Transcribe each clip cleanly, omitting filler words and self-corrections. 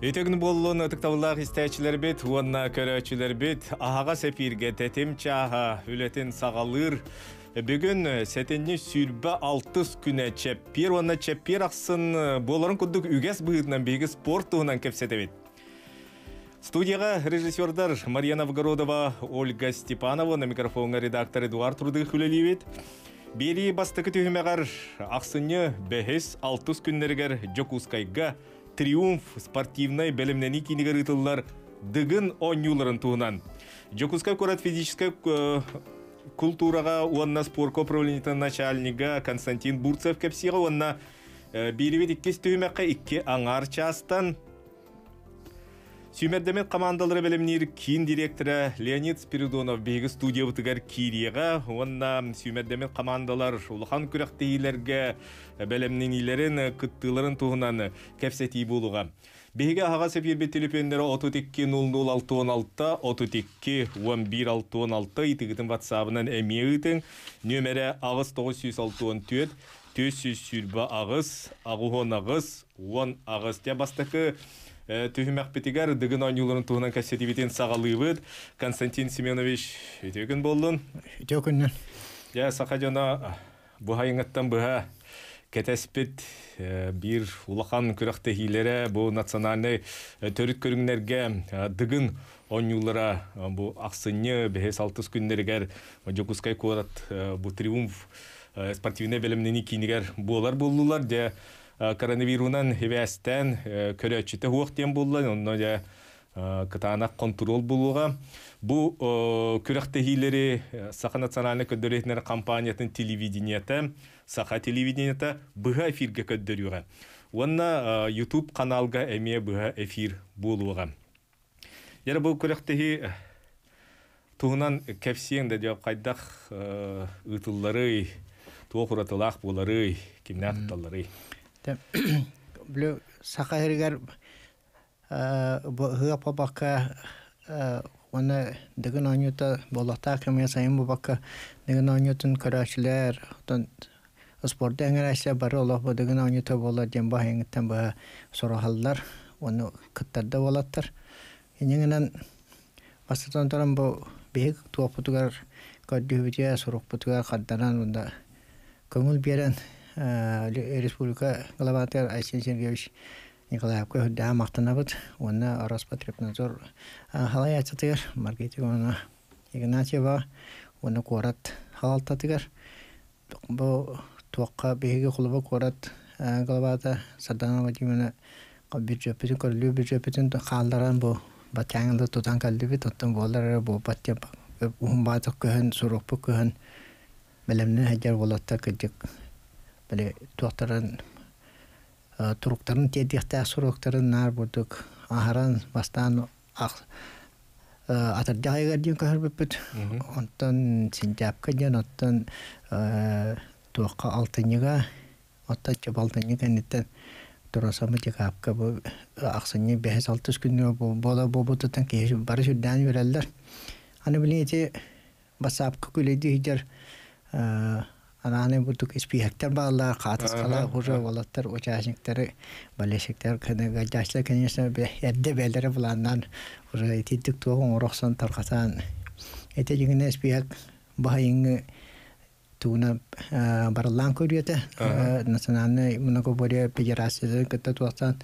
Өтегін болуын ұтықтавылақ істәчілер бет, уанна көрәчілер бет, ағаға сәпирге тәтем чаға үлетін сағалыр. Бүгін сәтенні сүрбі 6 күні чәппер, уанна чәппер ақсын боларын күдік үгәс бұғытынан бейгі спорт тұғынан кәпсеті бет. Студияға режиссердар Мария Новгородова, Ольга Степанова, на микрофонға редактор Эдуард Трудых үлелі бет. Бері бастықы түйімеғар ақсыны бәхес 6 күннергер Жокускайға Триумф спортивной белемнени кинигер ытыллар дыгын онюларын туынан. Жокускай көрат физическая культурага уанна спорт управлениетінің начальнига Константин Бурцев кепсиға уанна бейревет 2 түйімеққа 2 аңар частан. Сүймердемет командалары белемнер кин директоры Леонид Спиридонов бейгі студия бұтығар Кирияға, онна сүймердемет командалар улахан күрәқтейілерге белемненилерін күттілерін туғынан кәпсеті болуға. Бейгі аға сәпербет телефондары 32-00-616, 32-11-616, итігітін ватсабынан әме үтін, нөмірі ағыз 964, 400 сүрбі ағыз, ағуғын ағыз, 10 ағыз. Те бастықы Түйімәк бетігер дығын ойнуларын туғынан кәсеті бетін сағалығыд. Константин Семенович, өтеугін болдың? Өтеугіннен. Сақа жона бұхайыңыттан бұға кәтәспет бір улақан күріқтігілері бұл национальный төріт көріңлерге дығын ойнулара бұл ақсыны бәхес 6 күннергер Жокускай көрат бұл триумф спортивіне бәлімнені кейінігер болар болулар де коронавирунан хевестен көрөчүтө хуактен болду, онно да кытанак контрол болууга. Бу күрөктөгүлөрү Саха национальный көдөрөтнөр компаниятын телевиденията, Саха телевиденията быга эфирге көдөрүгө. Онна YouTube каналга эме быга эфир болууга. Яра бу күрөктөгү туунан кепсиң да жап кайдак ытыллары, тоокуратылак болары, кимнакталары. Блю сахаригар хыапа бака оны дэгэн анюта болота кэмэ сайын бу бака дэгэн анютын көрәчләр спортта эңерәсе бары олох бу дэгэн анюта бола дем баһыңыттан ба сорахаллар оны кыттарда болаттар эңенен бастан торан бу бек туапутугар каддүбүтэ сорохпутугар каддаран унда көңүл берен Республика главатер Айсен Сергеевич Николаевка да мактанабыт, оны Роспотребнадзор халаячатыгар, Маргитина Игнатьева, оны корат халалтатыгар. Бу туакка беги кулуба корат главата Саданова Владимировна бюджетин көрлүү бюджетин калдыран бу батаңында тутан калдыбы тоттон болар бу батя умбата көн сурупу көн белемне хаҗар болатта кыдык Böyle tuğtarın turukların tedihte surukların nar bulduk aharan bastan atırdağı gardiyan kahır bipet ondan sincap kacan ondan tuğka altınyıga ondan çabaltınyıga nitten turasama cekapka bu aksanya behes 6 günü bola bobu tutan ki barış üdden verirler hani bileydi basapka kuleydi hicar Anane bulduk ispiyekler bağlar, katıs kala hurra olatlar, uçaşıkları, baleşikler, gacaşlar kendisine edde belleri bulandan hurra etittik tuğun uğraqsan tarqatan. Etecikine ispiyek bahayını tuğuna barılan körüyete, nasananı mınakı buraya pecerasıdır kıtta tuğsan,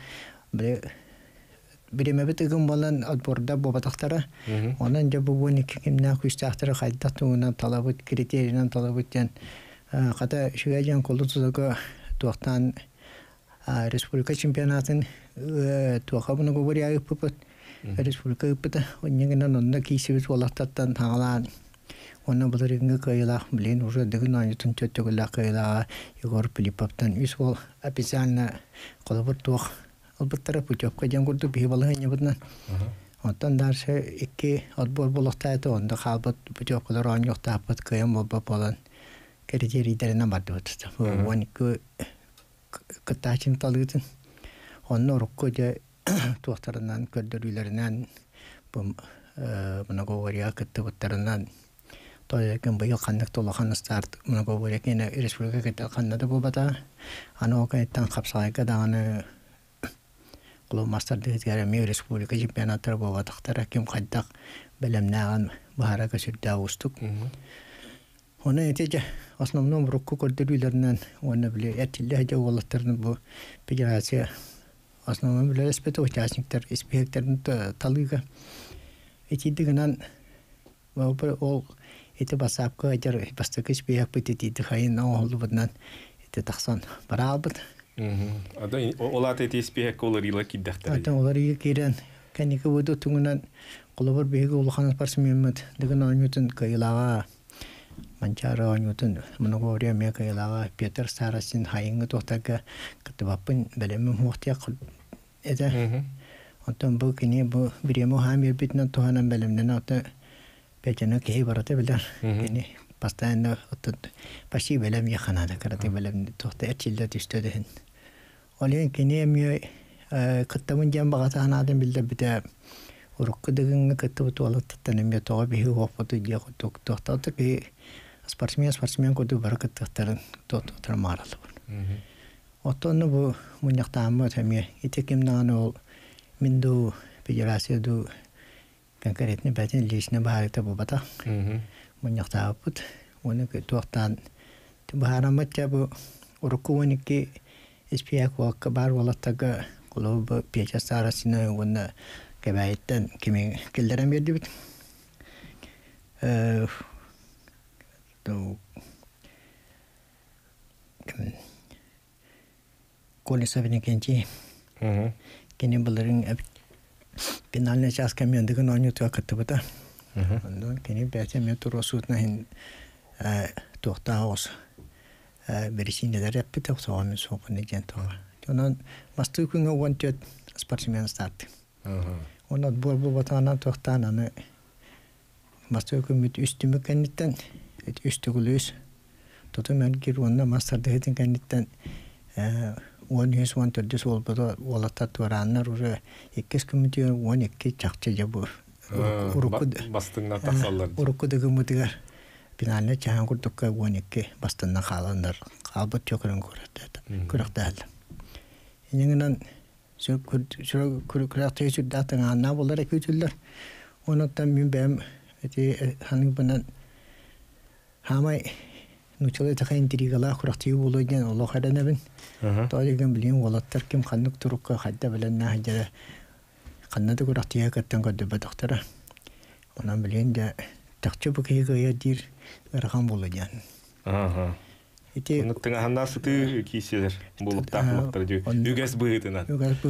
birime bitigin bolan adborda bobataqtara, onun da bu iki kimden kuştaxtara qayda tuğuna talabıt, kriteriyadan talabıtyan, Kata şügejen kolu tuzağı tuğtan Respublika Çempionatın tuğha bunu kuburiya yapıp Respublika yapıda onyanından onda kişimiz olaktattan tağalan ona bularınga kayıla bilen urra dığın anyutun çötçögüla kayıla Igor Filippov'tan üs ol apisalna kolabır tuğ albattara pucap kajan kurdu bihibalı hanyabıdnan ondan darsa iki adbol bolaktaydı onda kalbat pucap kadar anyokta apat kayan baba bolan Keriterilerine bakıyordu. Onu kıtaçın talıyordun. Onu orukkoca tuğtarından, kördürülerinden, buna kovariya kıttı bıtlarından toyakken bayağı kanlık tolakan start. Buna kovariya yine Respublika kıttı kanlıda bu bata. Ano o kayıttan kapsayka da anı Kulu master dehtiğer mi Respublika çempionatları bu vataklara kim kaddak belemnağın bahara kasırda ustuk. Ona netice основном рукку көрдүрүлөрүнөн оны биле этилде же олаттарын бу федерация основном биле респект участниктер испектерин талыга этидигинен ол эти басапка ажар бастакы испек битти хайын олубунан эти таксан барабыт. Ада олат эти испек оларыла киддактар. Ата олары кирен каника буду туңунан колобор беги улхан спортсменмет деген ойнутун кыйлага Манчара ойнутун Монголия мекайлага Петр Сарасин хайыңы тохтага кытыбаппын белемим хуктя эде. Онтон бу кини бу биремо хамир битнен тоханан белемнен ата печена кей барата билер. Кини постоянно отут почти белем яханада карате белем тохта этчилде түстөдөн. Олен кини ми кыттамын жамбагата анадын билде бите урукку дегенге кытты туалаттан эме тоо биги опоту же тохтаты ки спортсмен коду баракаттарын тоттар маралы. Отонну бу муньяктаамы теме итекимнан ол минду федерацияду конкретный бәтен личный баарыта бу бата. Муньяктаапыт оны тохтан баараматча бу урукку уникки испиак вакка бар волаттага колобу печа сарасына оны кебайттан кими келдерем берди бит. Колесовин кенчи. Кени буларын финальный час камендеген ойнутуга кыттыбыта. Ондан кени бәте метро сутна хин тохтаос берисинелер яппы тохтаамын сокуны жентога. Онан мастыкыңа вонтет спортсмен старт. Онат бол батана тохтан аны мастыкым үстүмө кеннеттен үстүгүлүс тотумен кир онна мастарды хетин кеннеттен он yüz on төрдөс болбодо олата тураннар уже 2 күмүтү 12 чакча жабы урукку бастыңна таксаллар урукку дегемутигар финалне чаан курдукка 12 бастынна каландар калбыт жокөрөн көрөктөл эңинен күрәктә сүддәтен анна булар күтүлләр. Онуттан мин бәм эти ханың бунан хамай нучылы тахын диригала күрәктә булган Аллаһ хәдәнәбен. Талиган билен валаттар ким ханнык турукка хәддә белән нәһҗә ханнада күрәктә каттан гыды бәдәхтәра. Онан билен дә тахчы бу кыйга ядир арган булган. Оны тыңа ханда суты киселер булып тахмактыр ди. Үгәс быгытынан.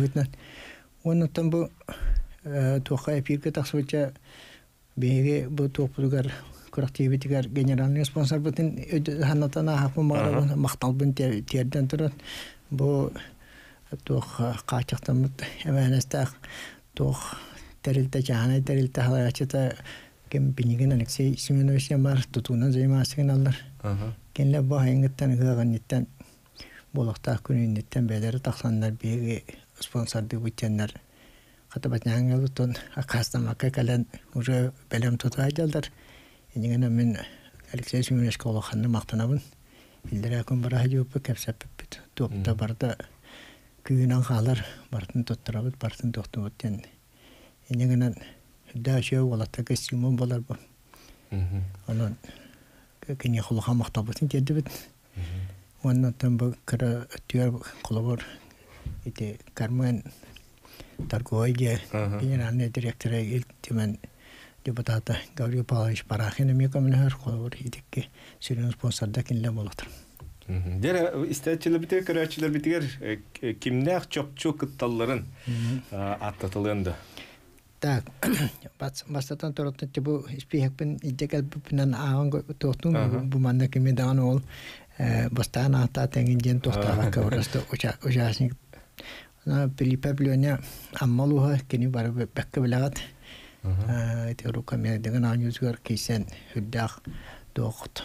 Онуттан бу тоқай эфирге тахсыча беге бу топугар коррективитигар генеральный спонсор бутын ханатана хапы мара макталбын терден турат. Бу тох качактамыт эманастак тох терилте жана терилте халачата кем бинеген Алексей Семенович бар тутуна займасыгын алар. Кенле баһыңыттан гыганниттан болохта күнүннеттен бәләре таксаннар биге спонсорды бүттеннәр. Хатабатнаңылтон акастамакка калан уже белем тотайдалдар. Эниген мен Алексей Семенович колоханны мактанабын. Билдерә күн бара җыпы кепсәп бит. Топта барда күнән халар бартын тоттырабыт бартын токтыбыттен. Эниген дәшә валата кесимон болар бу. Анан кене холха мактабытын дедибит. Оннан бу кара түйөр колобор ите Кармен торговые генеральный директор илтимен депутата Гаврил Павлович Парахин мекамнер колобор итекке сүйрөн спонсорда кинле болотур. Дер истәчләр битер көрәчләр битер кимнәр чокчу кытталларын аттатылынды. Так, бастатан торотты бу спихекпен идекел бупнан аан тохтун бу манда кеме дан ол бастана ата теңген тохтага кавраста учасник на Пилипаблоня аммалуха кени бар бекке белагат эти руками деген анюзгар кисен хүддах тохт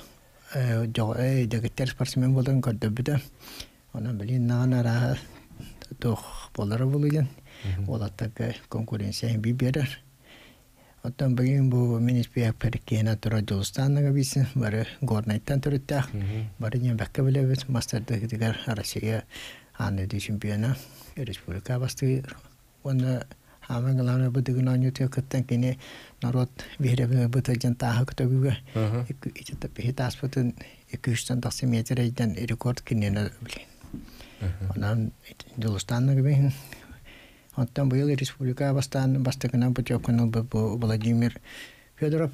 дегетер спортсмен болдан көрдөбүдө ана билин нанара тох болары болгон олаттагы конкуренция биберер. Оттан бugün bu ministeriyak perkena Torajulustan'ga bilsin, bari Gornay'tan turuttak, bari yine bakka bile biz master'da gidigar Arasya anne şampiyona Respublika bastı оны хамагалана быдыгын анюте кыттан кини народ биребе бытыжан тахы көтөгүгө ичте бетаспытын 200 таксиметрден рекорд кинени билин. Ondan Dilistan'da gibi. Hatta bu yıl Respublika Başkanı Putyovkan'ın bu Vladimir Fedorov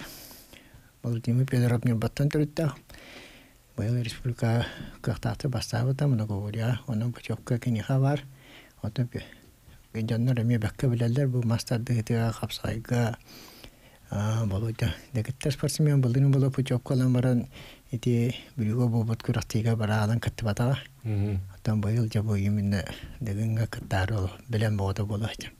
ne battan türütte. Bu yıl Respublika kıhtatı bastı da bunu говоря. Onun Putyovka kiniha var. Hatta bir canlı remi bakka bilerler bu master'da hitiga kapsayga boluydu. Deketler sportsmen bulduğunu bulup Putyovka'dan baran iti biligo bu but kuratiga baradan kattibata. Tam bayılca bu yeminle degenge kattar ol bilen boda bolacak.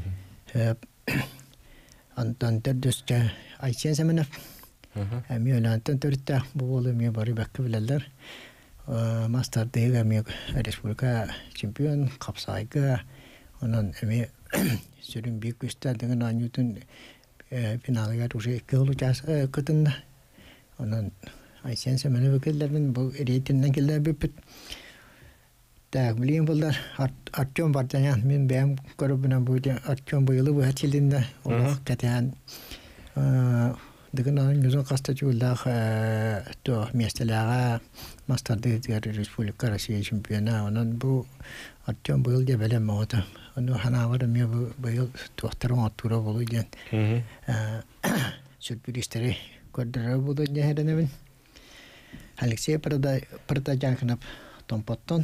Antan terdüsçe Ayşen semenef. Emi ölantan törtte bu bolumya bari bakı bilerler. Master dega mi Respublika şampiyon kapsayga onun emi sürün büyük üstad dengan anyutun finalga uşe kılıcas kıtında. Onun Ayşen semenef bakırların bu eriyetinden geldiler bir tak bileyim bunlar Artyom Bartanyan min benim grubuna bu Artyom bu yılı bu haçilinde Allah katayan degenen yüzün kastacılar to mesleğe master de Respublika Rusya şampiyonu onun bu Artyom bu yılda böyle moda onu hana var mı bu yıl tuhtarım atura buluyor sürprizleri kodları buluyor her nevin Alexey Partajanov Tompotton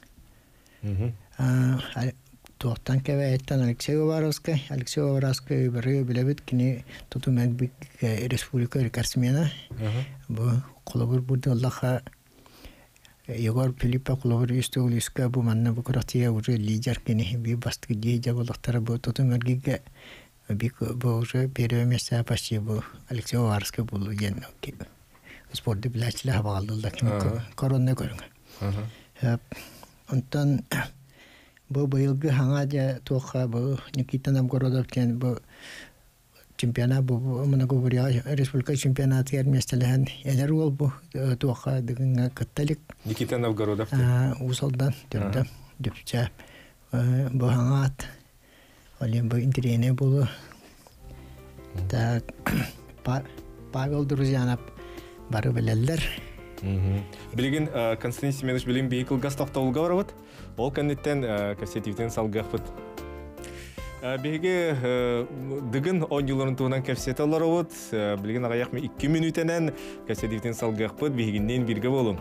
Tuottan keväittäin Alexei Ovarovskaya beri bilebit kini tutumen bir Respublika Rikarsmiyana. Bu kolabor burada Allah'a Yegor Filipa kolabor üstüliska bu manna bu kuratiya ucu lider kini bir bastık diye cevapları bu tutumen gige bir bu ucu bir mesela paşi bu Alexei Ovarovskaya bulu yen ki sporda bilaçla bağlılar ki korona görün. Ondan bu yılgı hangaca toka bu Nikita Novgorodov'ken bu çempiyona bu mana говоря Respublika şampiyonatı yer meseleğen eler ol bu toka degen katalik Nikita Novgorodov. Usaldan döpçe bu hangat olim bu indirene bu da Pavel Druzyanov barı bileller. Bilgin Konstantin Semyonovich bilin bir yıl gaz toxtolga var. Ol kanitten kasetivten salgaqpıt. Bege digin 10 yılların tuğunan kefset olar ot. Bilgin agayaq mı 2 minütenen kasetivten salgaqpıt beginden birge bolun.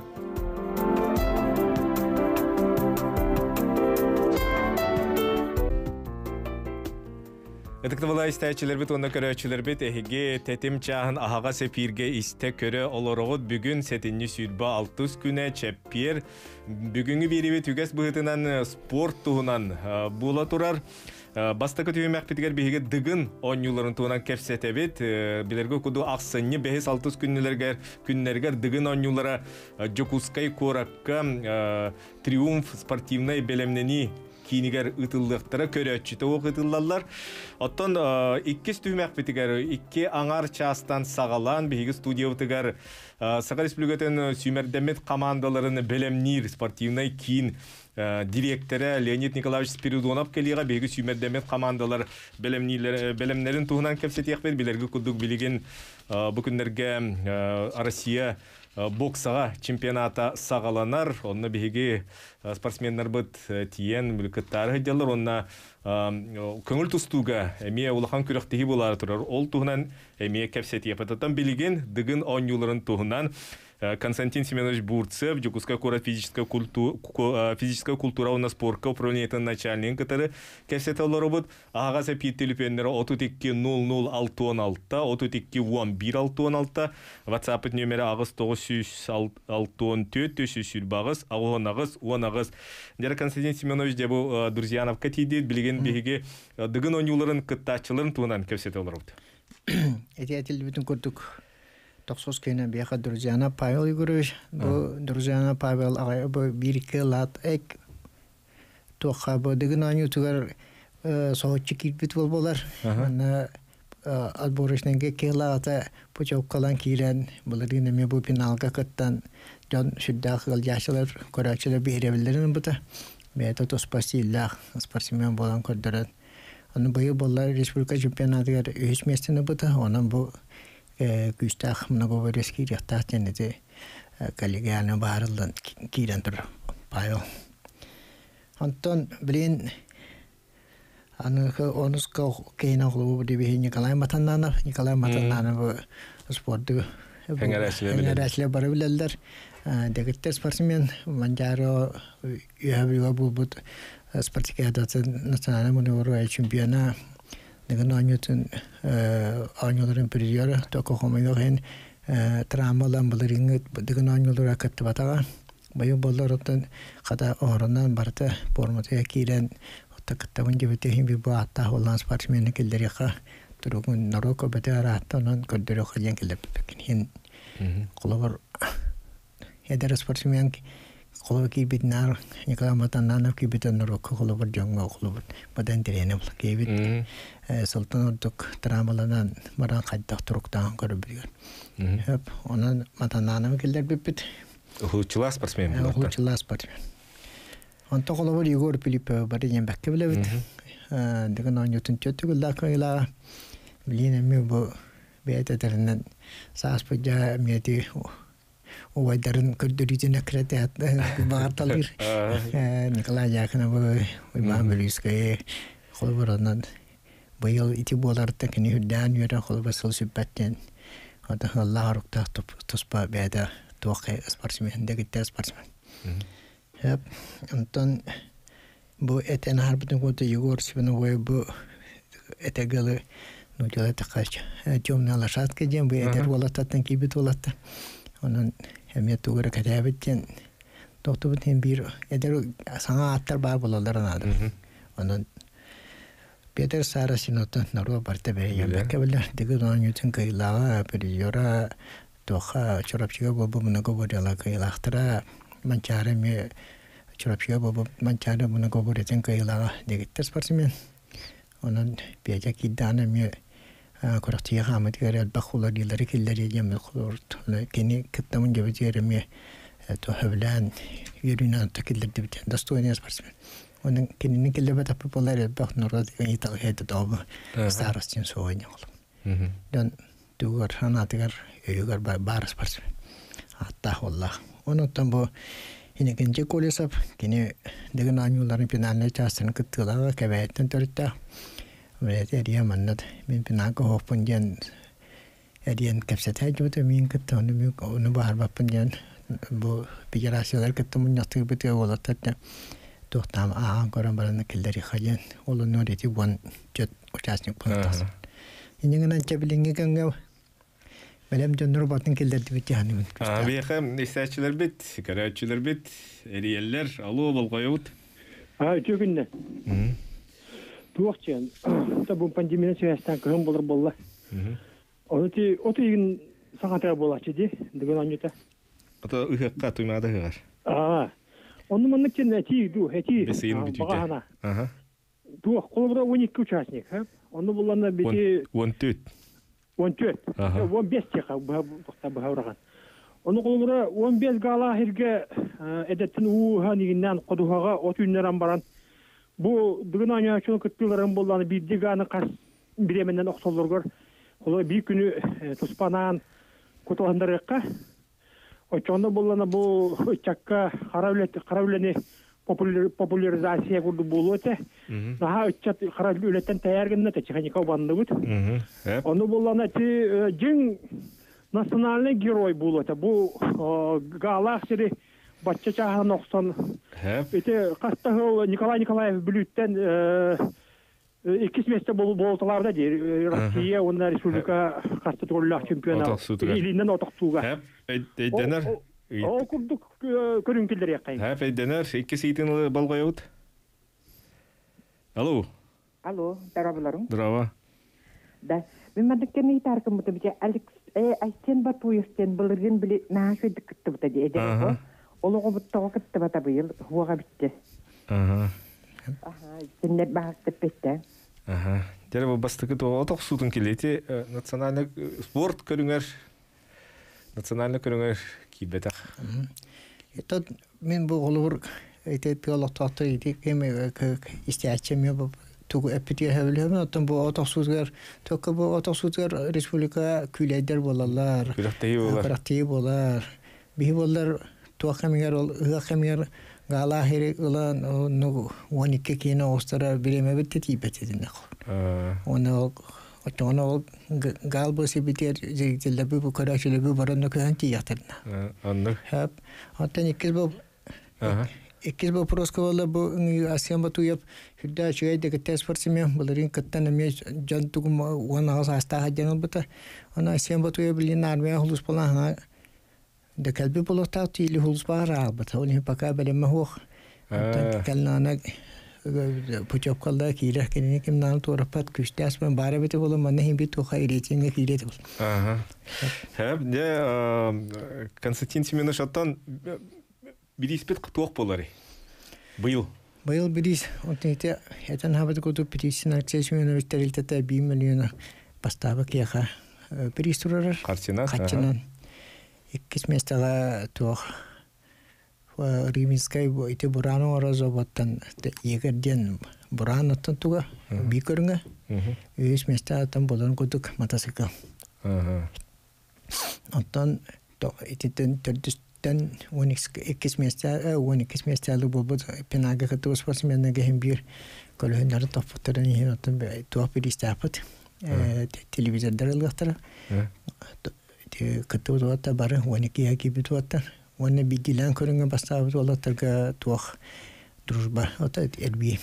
Эдикті бұла істәйчілер біт, онда көрәчілер біт, әхеге тәтім чағын ағаға сәпирге істе көрі оларығыд бүгін сәтінні сүрба 6 күнә чәппер. Бүгінгі бері біт үгәс бұғытынан спорт туғынан бұла тұрар. Бастықы түйім әқпетігер бейге дығын 10 юларын туғынан кәпсәті біт. Білерге күді ақсынны 5-6 күннергер дығын 10 юлара Джокускай Коракка триумф спортивнай белемнені кинигер ытыллыктара көрөчүтө ытыллалар. Оттон 2 түймөк битигер 2 аңар частан сагалан биги студиябытыгар Сака Республикатын сүймердемет командаларын белемнир спортивный кин директоры Леонид Николаевич Спиридонов келига биги сүймердемет командалар белемнерин тугунан кепсетиякпет билерге кудук билеген бу күндерге Россия боксаға чемпионата сағаланар, онна беге спортсменнар бұд тиен бүлкіттары ғыдялар, онна көңіл тұстуға әмие улахан күріқтегі болары тұрар. Ол тұғынан әмие кәпсет епататтан білген дығын 10 юларын тұғынан Константин Семенович Бурцев, Джокуская кора физическая культура у нас спорка управления начальник, который кәпсет олары бұд, ағаға сәпиеттелі пенлері 32-00-616, 32-11-616, WhatsApp нөмері ағыз 964-300 бағыз, ағыз, 10-ағыз. Дәрі Константин Семенович дебу Друзьяновка тейдет, білген беге дығын 10 юларын күттачыларын туғынан кәпсет олары бұд. Әтетел бүтін көрдік. 9 köyüne bir yakın Druzyana Pavel Yuguruş. Bu Druzyana Pavel ağabey bu 1-2 lat ek toqa bu degen anyu tugar soğutçu kitbit bollar. Ana alboruşdan kelata poçok kalan kiren buların me bu finalga kattan jon şuddaqıl yaşlar koraçlar berebillerin bu da. Meta to spasilah sportsmen bolan koddaran Onu bu yıllar Respublika Çempionatı üç mesleğine bu da onun bu güçtah mnogo reski yahtahten de kolegialne bağırıldan kiren dur bayo. Anton bilin onus kayna klubu di bihi Nikolay Matanana bu sportu hengeresle barabileller. Degette sportsmen manjaro yuhabiwa bu sportikada nasional munivoro çempiyona dengan anyutun anyuların periyara toko komaygen travmalan bularinget dengan anyulara kattibataga bayu bollarotun kada oranan barta pormata kiren takattawan jebete bir bu hatta olan sportsmen kellerika turugun naroko betara hatta kodero khajan kellepekin kolor eder sportsmen kolor ki bitnar Nikolay Matanana ki bitan naroko kolor jongo kolor badan direne ki bit sultan tok travmalanan maran kadda turuktan görüyor. Hep onun Matanana keller bit Huçula sportsmen. Huçula sportsmen. Anta kolor Igor Filipe barıyan bakke bile bit. Dengan anyutun çötügülla kayla biline mi bu beytederinden sağ pıca miyeti o vaydarın kırdırıcı nekrete hatta bağırtalir. Nikolay yakına bu imam bölüskaya kolbarandan bu yıl iti boğalarda kini hüdden yöre kolbasıl sübbetten hatta Allah harukta tospa beyda tuğakay sportsmen de gitti sportsmen. Hep ondan bu eten harbiden kodu Igor Sivanovoy bu etegalı nujala takaç jomnalar şatkejen bu eder volatatan kibit volata onun hemiyet uğra kadabetken doktorun bir eder sana atlar bar bolaların adı onun Peter Sarasino'dan narva parte be yemekler diğer anyutun kaylağa periyora toha çorapçıga bu bunu goborala kaylahtara mançare mi çorapçıga bu mançare bunu goboretin kaylağa diğer sportsmen onun piyacak iddianı mi koraktiya hamet göre bakhular dileri killeri yemel khulur keni kıttamın gibi jeremi to havlan yürünen takildir dibten dastoynes sportsmen onun keninin kille tapı polar bak norad ital hede dobu starostin so oynayalım. Dan duvar hanatıgar yugar bar sportsmen hatta Allah onun tam bu yine gençe kolesap kini degen anyuların finaline çağırsın kıttılar kebetten törütte ve diye manat min pinako hopunjen ediyen kapsete juta min kıttı onu bahar bapunjen bu bijarasyalar kıttımın yatır bitiyor olatatya tohtam aha koran barana killeri khajen olun noreti bon jet uçasnik puntas yine ngana çabilinge kangav Belem dönür batın killerdi bitti hani. Bir hem isteçiler bit, karayçılar bit, eriyeller, alu balgayut. Üç günde. Tuğçen, tabi pandeminin süreçten kırım bulur bolla. O gün sakatlar bolaşıdı, diğer anyuta. O da ıhakka tuymadı hıgar. Onun manlık için heti. Beseyin bütüde. Tuğ, kolubra 12 uçasnik. Onu bulanlar biti... 14. 14. 15 çeka bu havragan. Onu kolubra 15 gala herge edetin uğaniginden koduhaga otünleran baran. Bu bugün anyağın kıttıların bulanı bir diganı kas biremenden oqsollar gör. Ola bir günü tuspanan kutulandarıqqa. Oçonda bulana bu çakka karavleni popülerizasiya kurdu buluete. Daha uçat karavletten tayargınna teçhanika bandı bud. Onu bulana jing nasyonalny герой buluete. Bu galaksiri Batça çahan oqsan. Ete qastahıl Nikolay Nikolayev bülütten ikis mesle boltalarda der. Rossiya onlar Respublika qastı tollaq çempionat. İlinden otaqtuga. Dener. O kurduk körünkiller yaqay. Dener iki sitin balgayut. Alo. Alo, darabalarım. Drava. Da, memandikken ni tarkam bu tabi Alex Ayten Batuyevten bilirgen bile naşe dikkatte bu tabi eder. Oluğu bu tawakıtte bu tabi yıl huwaga bitti. Sünnet bahasta bitti. Dere bu bastıkı to otoq sutun kileti nasyonalny sport körünger. Nasyonalny körünger kibetak. Eto min bu olur ete piyolog tahta idi keme istiyaçım bu тугу эпити хевлем оттон бу отосузгар только бу отосузгар республика күләйдер болалар. Күләйдер болар. Би болар туакамигар ол гакамигар гала хере улан ну 12 кино остара биреме битти типетидин. Оны Отоно galbası biter zeytilde bu karşılığı bu barınma köyünti yatırına. Anladım. Hep hatta ikiz bu proskola bu Asya Batu yap hüdda şöyle de test farsimya bunların kattan emiye cantukum ona hasta hacının bata ona Asya Batu yap bilin armaya hulus falan ha de kalbi bulutta tili hulus bara bata onu paka belemme ho. Kalnana Pucuk kaldı ki ilah kendini kimden torapat küşte asmen bara bete bola manne him bir toha iletişimle kilet bol. Hep de Konstantin Semyonovich attan bir ispet kutuak bolari. Bayıl biris ontete heten habat kutu birisin Alexey Semyonovich teriltete 1 milyona bastabak yaha biris turar. Kaçınan. İkis mestaga toh Риминскай ите бурано разоботтан егерден буранаттан туга бикөрүнгө үс местатан болон кутук мотоцикл. Оттан итен төрдүстен 12 месталуу болбот пенага катуу спортсменге хем бир колондар топторун хенотан туап бистапат телевизордор ылгактара катуу туата бары 12 яки битуаттан Onu bir dilen körünge bastı ola targa tuah druzba ota elbi.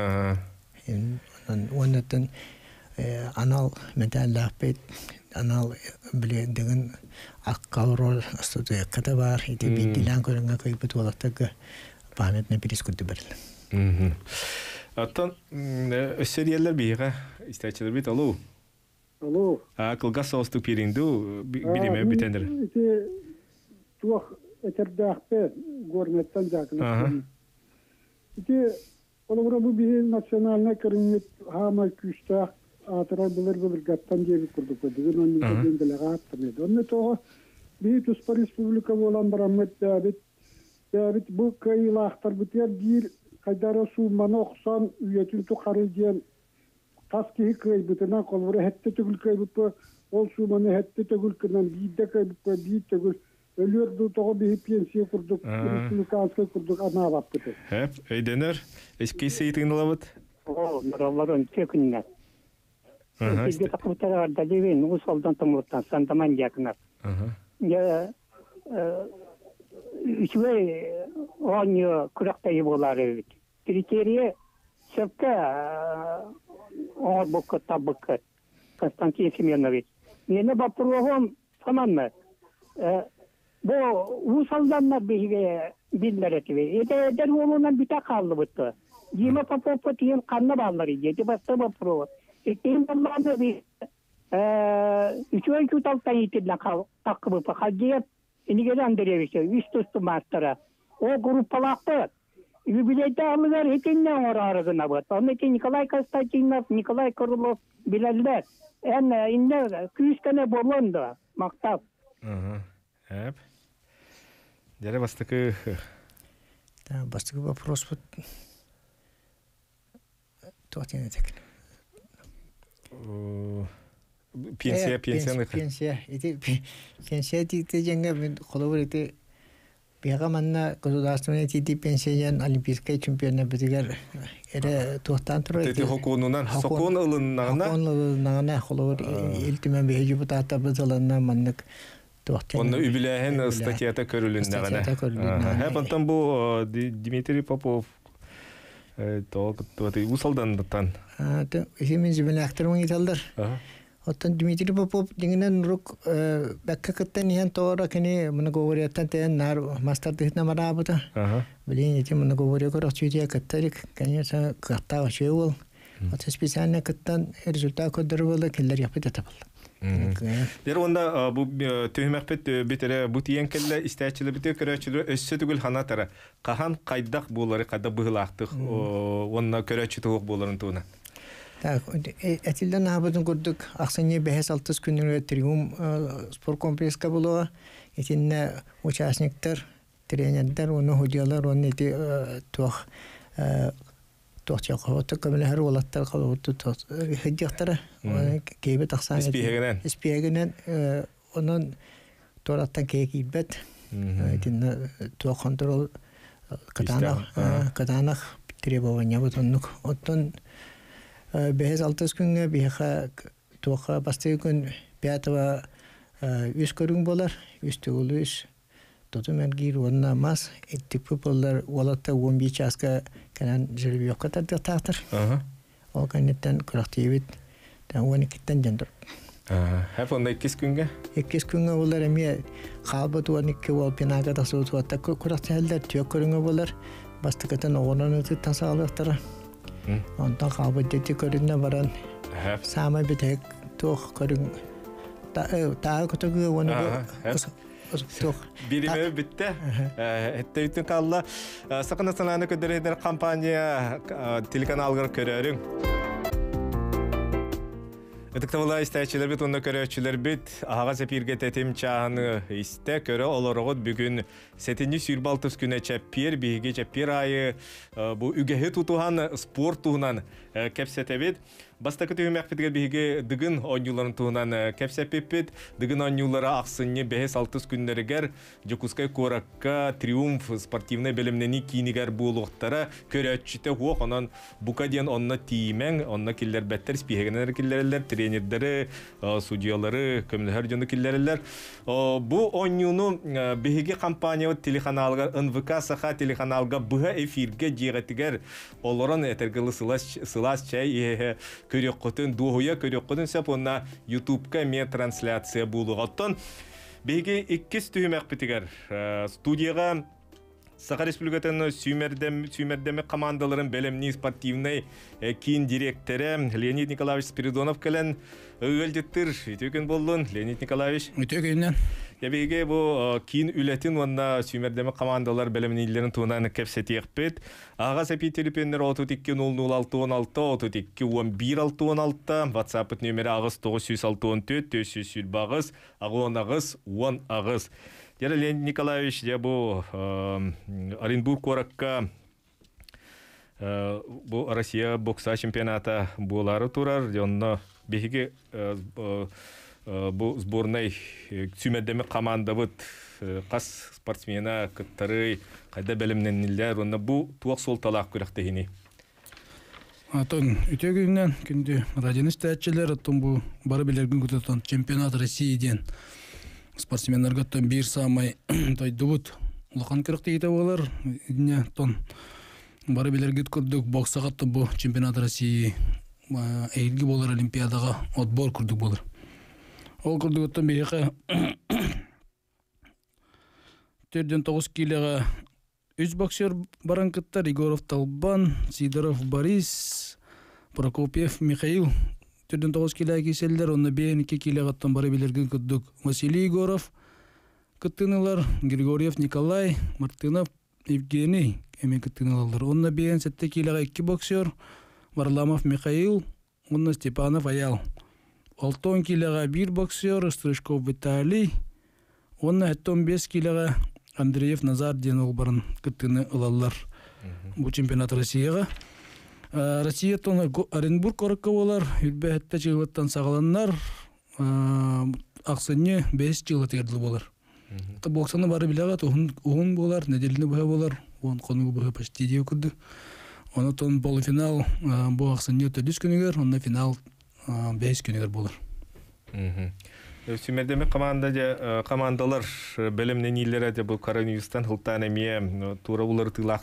Ondan anal metal lapet anal bile dengan akal rol astutu kata var ite bir dilen körünge kayıp ola targa pamet ne biris kutu beril. Attan seriyeler bir ya isteçler bit alo. Alo. Kılgas sostuk pirindu birime bitendir. Tuah Eterdahpe gornetten jakına. İki onu bu bir nasyonalne kırmızı hama küçta atıra bulur gattan diye bir kurduk. Bugün onun için delegat tanıdı. Onun to bir Rusya Respublika olan Rahmet David bu kayılahtır biter bir kaydara su manoksan üyetin to karıcıyan taski kaybetene kolları hette tügül kaybıp ol su manı hette tügül kınan bir de kaybıp bir tügül ölürdü toğu bir pensiye kurduk, Respublika kurduk, ana vaptı. Hep, eydener, eski seyitini alabat? O, naraların çekinler. Bir takımda var da devin, usuldan tamurtan, sandaman yakınlar. Ya, üçüve onyo kuraktayı bolar evet. Kriteriye, şapka, o boku tabıkı, Konstantin Semyonovich. Yine bapırlığım, tamam mı? Bu usaldanlar biller etivi. Eder oğlundan büte kaldı bıttı. Yine papopu diyen kanlı bağları yedi bastı bapırlığı. Ektiğim bunlarla bir üçüven kütaltan yitirden takı bıpı. Haciyet ini gelen derevişte. Üst üstü mastara. O grup palaktı. Юбилейте алыгар этеннен орарыгына бат. Аны Николай Константинов, Николай Крылов билелдер. Инде küyüskene bolondu. Maktap. Hep. Dere bastıkı. Да, bastıkı вопрос вот. Тотен этек. Пенсия дегенге мен колобур эти Бияга манна государственный тиди пенсиян олимпийская чемпионы битигер эре туhtан туру. Тети хокунунан сокон ылыннагына. Сокон ылыннагына холор илтимен бейжи бутата бызыланна маннык туhtан. Онны үбилэхен статьята көрүлүндагына. Хеп антан бу Дмитрий Попов тоты усалдандыктан. Та эсемен жибен актырмын италдар. Оттан Дмитрий Попов дегенен рук баккаттан ян тора кene мына говоряттан тен нар мастер дехна марабыта. Билин эти мына говоря корочуя каттарик конечно катта очевол. От специально каттан результат кодырвала келлер япыта табыл. Дер онда бу төһмәкпет битере бу тиен келле истәчиле бите көрәчүле өссө түгел ханатара. Кахан кайдак булары кайда быгылактык. Онна көрәчү тук буларын туна. Так, этилден абыдын көрдүк. Аксыне 5-6 күнүнө Триум спорт комплекска боло. Этинне участниктер, тренерлер, оны ходиялар, оны эти тух Тоочоохот камелер улаттар калууту хыдьяктара кейбе таксан спиегенен онон тораттан кейкибет тинна то контрол катанах требования бутоннук оттон бехез 6 күнгө биха тоха бастыгын 5 үс көрүң болар үстүгүлүс тотумен гир онна мас эттипи болар улатта 15 часка канан жирби йоккатар тактыр ол канеттен курактыбыт тан 12-тен жандыр Hep onda 2 күнгө? 2 күнгө болар эми калбы 12 бол пинага да суут ватта куракталдар тök көрүнгө болар бастыкатан огонон тасаалыктар онтан калбы дети көрүнө баран сама битек тох көрүң таа көтөгө воно Birime bitti. Hette bütün kalla. Sakın sanana kadar eder kampanya telekanallar körüyorum. Ытыктабылай истәчилер бит, онда көрөчүлөр бит. Ага сепирге тетим чааны исте көрө олорогот бүгүн сетинни сүрбалтыс күнө чеппер биге чеппер айы бу үгеһе тутуган спорт тугунан кепсетебит. Бастакы түймәк битге биге дыгын оңюларын тугунан кепсеппит. Дыгын оңюлары аксынны 5-6 күннәргәр Жокускай Коракка Триумф спортивный белемнени кинигер булуктара көрөчүтө хуак анан букаден онна тимен, онна киллер беттер спигенер киллерлер тренердери, судьялары, көмөлөр жөнү киллерлер. Бу оңюну биге компания телеканалга НВК Саха телеканалга быга эфирге жегетигер олорон этергылы сылас чай көрөккөтүн дуоя көрөккөтүн сапонна YouTube'ка мен трансляция булуготтон биги 2 түймөк битигер студияга Саха Республикатын сүймердеме командаларын белемни спортивный кийин директоры Леонид Николаевич Спиридонов келен өлдүттүр. Үтөкөн болдун Леонид Николаевич. Үтөкөннөн. Ябеге бу кийин үлетин онна сүймердеме командалар белемнилерин туунан кепсетиекпит. Ага сепителипендер 32-00-616, 32-11-616, WhatsApp номери агыс 964-400 багыс, агыс 10 агыс. Яра Леонид Николаевич, я бу Оренбург Коракка бу Россия бокса чемпионата булары турар, жонно беге бу сборной сүймердеме команда бут кас спортсмена кыттары кайда белемненилер, онда бу туак сол талак көрөктөгүнү. Атон үтөгүнөн күндү радионистачылар аттон бу бары билерген күтөтөн чемпионат России ден спортсмендерге тон бир самай тойдубут улахан керектейте болар ине тон бары билерге көрдүк боксага бу чемпионат России эйилги болар олимпиадага отбор курдук болар. Ол курдук тон бияка 9 килога 3 боксер баранкыттар: Егоров Талбан, Сидоров Борис, Прокопьев Михаил. 9 килога киселдер, онна 2 килога тон бары билерген көрдүк: Василий Егоров кыттынылар, Григорьев Николай, Мартынов Евгений эме кыттынылар. Онна 7 килога 2 боксер: Варламов Михаил, онна Степанов Аял. 6 килога 1 боксер: Стрижков Виталий, онна 5 килога Андреев Назар Денол барын кыттыны ылалар бу чемпионат Россияга. Россия тон Оренбург Коракка болар, үрбәтте чыгыттан сагаланнар, аксыны 5 жылыт ердил болар. Та боксаны бары билага угун болар, неделини бага болар, он кону бага почти дей күрдү. Оны тон полуфинал бу аксыны 4 күнүгөр, онна финал 5 күнүгөр болар. Сүймердеме командалар белемненилері де бұл коронавирустан хылтан әмие тура уратылақ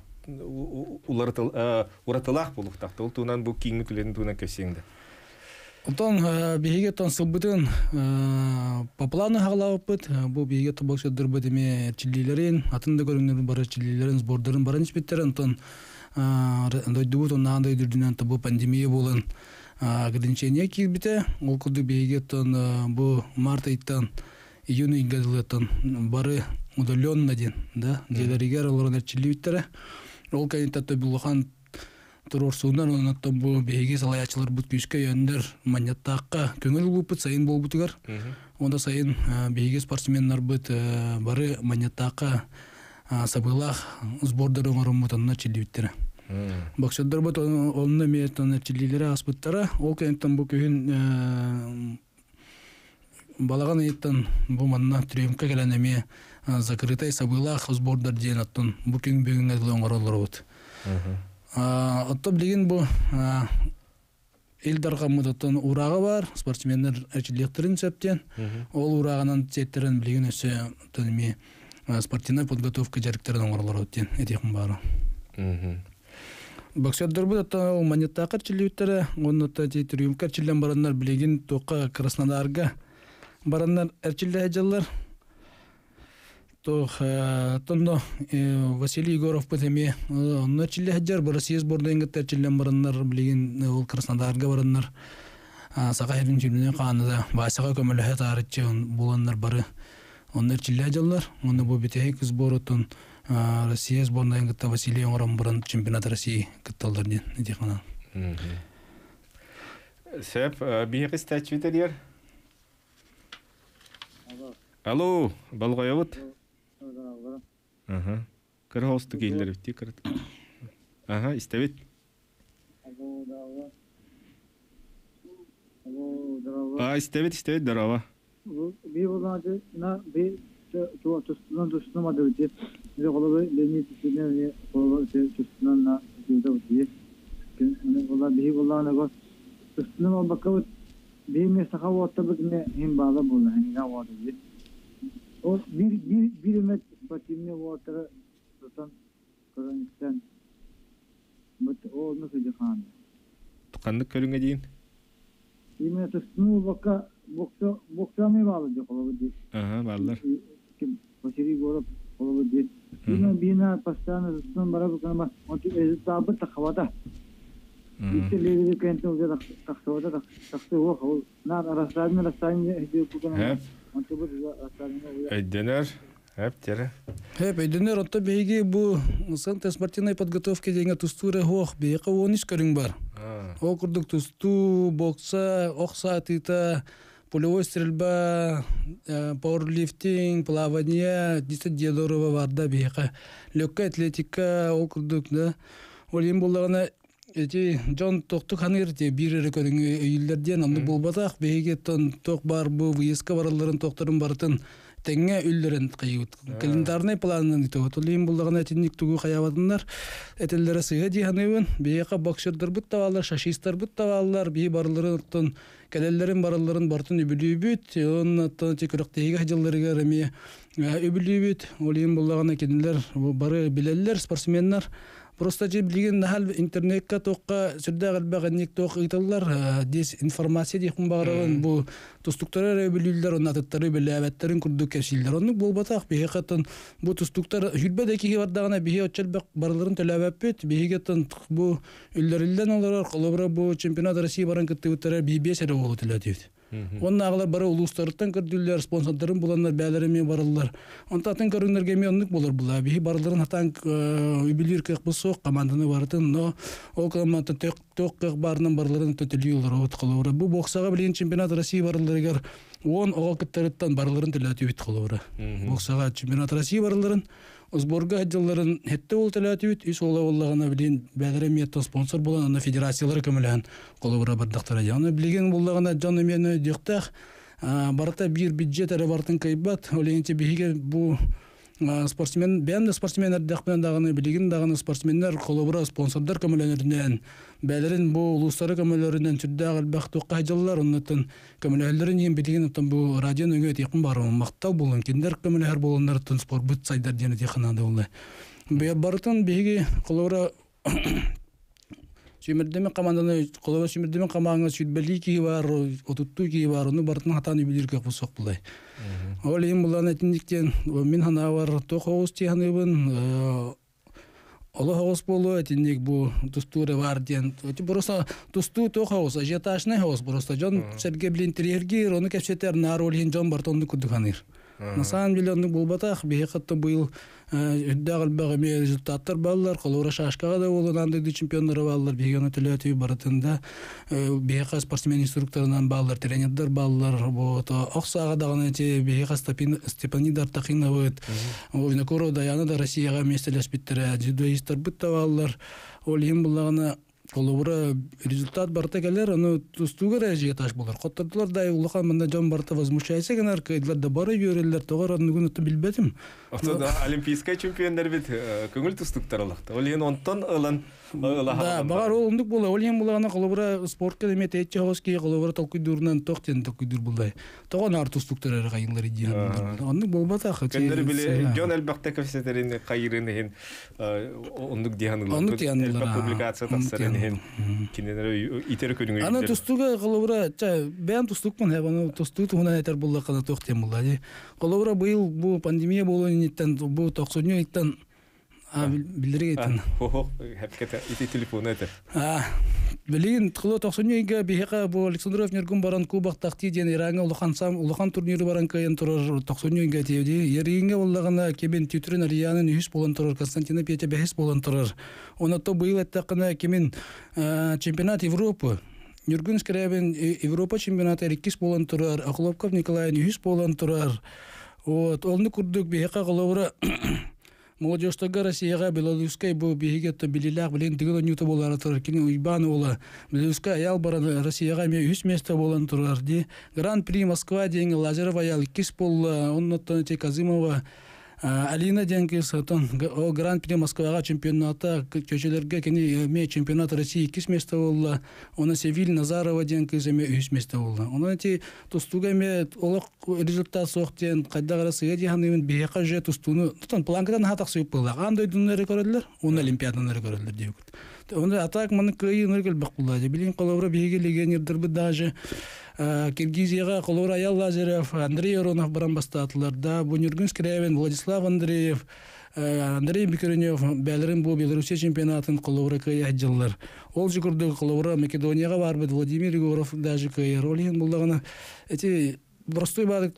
болуқтақты. Ол туынан бұл кейінгі күлетін туынан көсеңді. Олтан бейге тон сылбытын по плану хағылауып бұд. Бұл бейге тұбақшы дұрбыд еме чилилерін, атында көріңдерін бары чилилерін, сбордарын барын ішпеттерін. Тон дойдуыт, оннаған дойдырдынан бұл пандемия болын. Ограничение кирбите, ол курду бейге тон бу март айттан июнь айгадылытан бары удаленно ден, да, делеригер олорон чилибиттере. Ол кайынтатты булухан турорсуунан онаттан бу бейге салаячылар бут күйшке йөндер маньяттаакка көңүл булупут сайын болбутугар. Онда сайын бейге спортсменнар бут бары маньяттаакка сабылах сбордары оңорумутанна чилибиттере. Боксердар бут онна метон чилилери аспыттара ол кенттен бу күйүн балаган ыйттан бу манна трюмка келенеме закрытый сабылах сбордар ден аттан бу күн бүгүнгө лоңоролорбут. Отто билген бу Илдар Гаммадаттан урагы бар, спортсмендер әчилектерин септен. Ол урагынан сеттерин билген өсө төнме спортивная подготовка жарыктарын оңорлор өттен этекин бары. Боксердар бу да монетакыр чилүттөрө, оннотта трюмка чилен барандар билген тока Краснодарга барандар эрчилде ажаллар. Тондо Василий Егоров пытеме онно чиле хаджар Россия сборная чилен барандар билген ол Краснодарга барандар сагайрын чилне канада басага көмөлө тарычы буланнар бары оннар чиле ажаллар онно бу битей сборотон Россия сборная Василий Егоров баран чемпионат России кытталдар ден дихана. Сеп бийгис тачвитер. Алло, балгоябыт. Кыр хосту кейлер битти кырат. Истебит. Истебит дарава. Би боланды на би тустунан мадыбыты. Би голобы лени тисине голобы тустунан на дубыты. Голобы би боланы го тустунан бакабыт би ме сахаватта бигне хим бала болу хинга вады. O bir met patimne water tutan Kırgızistan. But o nasıl jahan? Tukandık körünge deyin. Yine tustunu baka boksa mı bağlı diyor. Bağlılar. Kim Vasili Gorov olabilir. Yine bina pastane tustun beraber kanama. Onti eztabı takvada. İşte lezzetli kente uzadı takvada taktı o. Nar araslarını hediye kullanıyor. Эйденер, тере. Эйденер отто беги бу санта спортивной подготовки деньги тустуре хох бега ониш көрүң бар. О курдук тусту, бокса, окса тита, полевой стрельба, пауэрлифтинг, плавание, 10 делорова барда бега. Легкая атлетика, о курдук да. Олим буллагана эти Джон токтук ханырте бирere көрүнгө үйлөрдөн аны болбатак беге ток бар бу выездка бараларын токторун бартын теңге үйлөрүн кыйыт календарный планын итеп олим буллаган этинник тугу каябатындар этеллере сыга диханыбын бега боксердер бут табалар шашистер бут табалар би барларын келелерин бараларын бартын үбүлүбүт оннан текректеги хажалларга реме үбүлүбүт олим буллаган экенлер бары билелер спортсмендер. Просто же билген нахал интернетке тоққа сүрдә галбаганник тоқ италлар дис информация дихун багырын бу тустуктары билүлдер онатыттары биләбәттерин күрдүк кешилдер онны булбатак бехатын бу тустуктар хүлбәдәки бардагына бихе очылбак барларын төләбәппет бехегетен бу үлләрилдән алар кылыбра бу чемпионат России баран кыттыбыттары бибесере болу теләдит. Онна аглар бары улустардан көрдүлөр спонсорлорун буланнар бәләреми барылар. Онтатын көрүнөргө мендик болор була. Би барларын хатан үбүлүр кык булсок команданы бартын, но ол команда ток барнын барларын төтөлүлөр от кылыбыр. Бу боксага билен чемпионат России барларыгар 10 огол кыттырыттан барларын төлөтүп бит кылыбыр. Боксага чемпионат России барларын Сборга жылларын хетте ул теләтүт ис оллагына билен бәләрем ятта спонсор булган аны федерациялары көмөлән кылыбыра бардактар. Яны билген буллагына жаны мени дыктак барта бир бюджет әрі бартын кайбат оленте биге бу спортсмен бәмде спортсменнер дәхмән дагыны билеген дагыны спортсменнер колобра спонсордар көмөлөнөрдән бәләрен бу улустары көмөлөрдән түрдә албак тукка җыллар оннан көмөлөрләрен ем билеген оттан бу радио нөгөт якын бар мактал булган киндер көмөлөр булганнар тын спорт бут сайдар дигән диханада улы бе бартын биге колобра Симердеме команданы колобра симердеме команданы сүтбелики бар отуттуки бар оны бартын хатаны билирге кусак булай. Ол эм булган этиндиктен мен хана бар тохоус тиханыбын Аллахос болу этиндик бу тустура бар ден. Просто тусту тохоус ажиотажный хаус просто жон Сергей блин интерьерге оны кепсетер на роль жон бартонду кудуханыр. На самом деле он был батах, бихатта был дагыл багыме результаттар баллар, колора шашкага да болон андайды чемпиондары баллар, бигена төлөтүү барытында биха спортсмен инструкторунан баллар, тренердер баллар, вот оксага дагы те биха Степанидар Тахиновыт, Ойнакуров Даяна да Россияга местелеспиттере, дзюдоисттер бытта баллар, ол ем булагына колобура результат барта келер, аны тустуга режиге таш болар. Коттардылар да улахан мында жон барта возмущайся генер, кайдылар да бары йөрелер, тогар аны күнүтө билбетим. Ото олимпийская чемпиондар бит көңүл тустуктар алакта. Ол ен онтон ылан да, багар ол ондук бола, ол ен булагана колобура спортка деме тече хоски колобура толкуйдурунан токтен толкуйдур булдай. Тогон артустуктар кайылар идиен. Ондук болбата хат. Кендер биле жон элбакта кафестерин кайырын хен ондук дианылар. Ондук дианылар. Публикация тасырын хен кинелер итер көрүнгө. Аны тустуга колобура, бен тустукмун, аны тустук тугунан этер булла кана токтен булла. Колобура быйыл бу пандемия болуунан бу 90-дан билдирген. Хо, хепкете ити телефон этер. Билин тылы 90-га бихека бу Александров Нергун баран кубак такти ден иранга улахан турниру баран кайын турар 90-га тевди. Еринге уллагана кебен титрин ариянын 100 болон турар, Константина Петя 5 болон турар. Оны то быйыл эттакына кемен чемпионат Европы. Нергун скребен Европа чемпионаты 2 болон турар, Ахлопков Николай 100 болон турар. Вот, олны курдук бихека головра молодежьтага Россияга Белорусскай бу бигетто билилак билен дигело ньюто болар турар, кини уйбан ола Белорусскай аял баран Россияга 100 место болон турар ди. Гран-при Москва ден Лазарова аял 2 болла, оннотон те Казимова Алина деньги сатон о Гран-при Москвага чемпионата көчөлөргө кини ме чемпионат России 2 место болла. Оны Севиль Назарова деньги земе 3 место болла. Оны ти тустуга ме олок результат соктен кайда гарасы дигәнен бияка же тустуну тон планкадан хатак сөйп болла. Андай дүннәре көрөлөр, оны олимпиадалары көрөлөр дип. Оны атак маны кыйын өргөл бакулла. Билин колобра биге легионердер бу даже Киргизияга колора Аял Лазарев, Андрей Оронов баран бастатыларда, бу Нергун скребен Владислав Андреев, Андрей Бекеренев бәлерин бу Белоруссия чемпионатын колора кыя жыллар. Ол жүгүрдү колора Македонияга барбы Владимир Егоров даже кыя ролин булдагына. Эти простой бар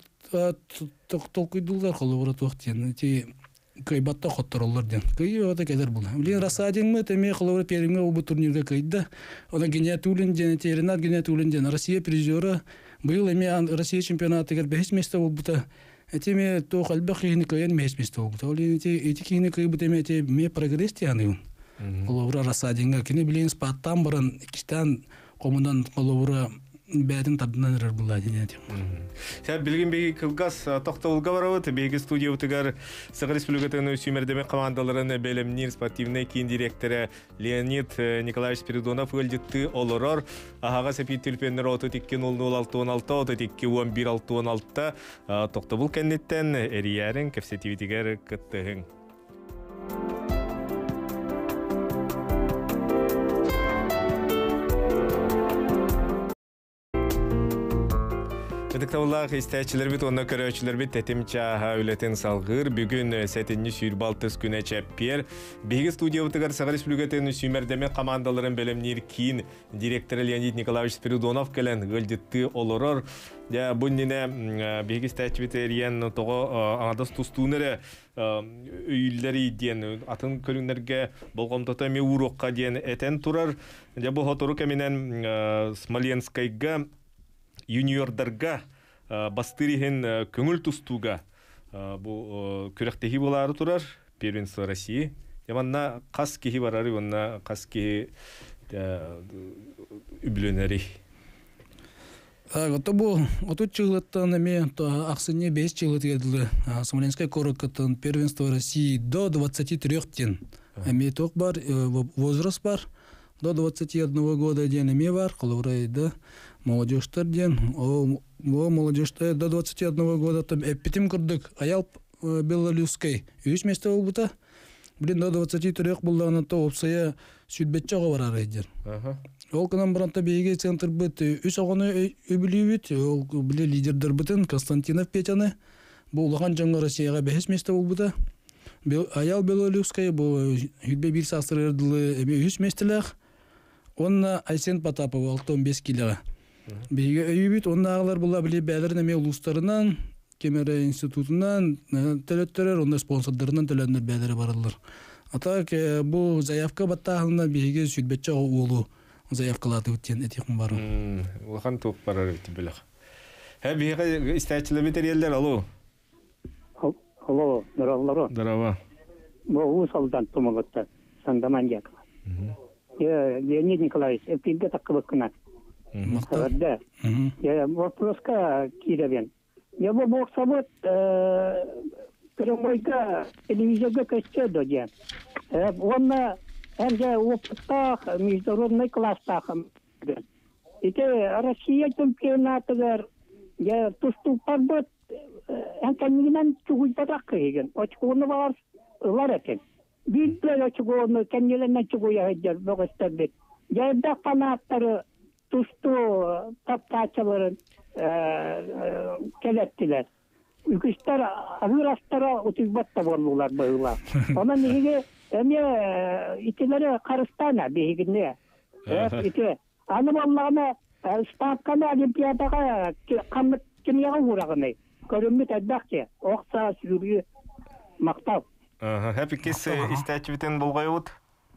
толкуйдулар колора токтен. Эти кайбатта хоттороллар ден. Кыйыда келер бул. Билен Расадинме теме колора периме бу турнирге кайда. Она Генетулин ден, Ренат Генетулин ден Россия призера. Быйыл эме Россия чемпионаты гер 5 место болбута. Этиме то халбахини кайын 5 место болбута. Ол эти кини кайбыт эме те ме прогресс тяны. Колора Расадинга кини билен спаттан баран Кистан комундан колора бәдин тадынан рар була динет. Сәп билген беги кылгас токтолга барабыт, беги студия утыгар Сагыр Республикатын Сүймердеме командаларын белемнир спортивный кийин директоры Леонид Николаевич Спиридонов өлдүттү олорор. Ахага сепит телефоннор 32-00-616, 32-11-616 токтобул кеннеттен эриярин кефсетивитигер кыттыгын. Дыктавлах истәчилер бит, онна көрөчүлөр бит, тетимча үлетен салгыр, бүгүн сетинни сүйрбалтыс күнө чеппер. Беги студия утыгар Сагыр Республикатын Сүймердеме командаларын белемнир кийин директоры Леонид Николаевич Спиридонов келен өлдүттү олорор. Я буннине беги истәчи бит эриен того аңадас тустуунере үйлери диен атын көрүнөргө болгомдото ме урокка диен этен турар. Я бу хотору кеминен Смоленскайга юниордарга бастырыхын көңіл тустуга бу күрәктеһи булары турар первенство России. Яманна кас кихи барары, онна кас кихи үблөнери. Гото бу отут чыгылыттан эме аксыне 5 чыгылыт келди. Смоленская короккатын первенство России до 23 тен. Эме ток бар, возраст бар. До 21 года ден эме бар, колорайда молодежьтер ден, о молодежьтер до 21 года там эпитим курдык, аял Белорусской 3 место болбута. Блин, до 23 булдагына то опсая сүтбетчага барар эдер. Ол канан бранта бейге центр бит, 3 аганы өбүлүбүт, ол биле лидердер битен Константинов Петяны. Бу улахан жаңга Россияга 5 место болбута. Аял Белорусской бу хүлбе бир састырдылы 3 местелер. Онна Айсен Потапова 15 килога. Бейге өйбүт, онна агалар була биле бәлерин эме улустарынан Кемере институтунан төлөттөрөр, онда спонсордорунан төлөндөр бәдері барылыр. Ата бу заявка баттағында бейге сүйтбетчі оғылу заявкалады өттен әтеқін бары. Улахан туып барар өтті біліқ. Бейге істәтчілі бетер елдер, алу? Алло, здорово. Здорово. Бұл солдан тумығытты, сандаман якова. Леонид Николаевич, эпилге таққы бұққына. Да. Вопроска киревен. Я бы мог собой прямойка телевизионга костюда де. Он энде опыттах международный класстах. Ите Россия чемпионатыгар я туступар бот энкеннигинен чугуйпатак кеген. Очкуны бар экен. Билплер очкуны кеннеленен чугуя хеджер богостабет. Я да фанаттары тусту таптачыларын келеттилер. Үкістер авирастара утизбатта болулар быйлар. Онан неге эме ителери Карыстана бейгине. Ите аны боллагына ставканы олимпиадага камыт кимияга урагыны. Көрүмүт аддакчы. Окса сүрү мактап. Хәпи кес истәчүтен булгайыт.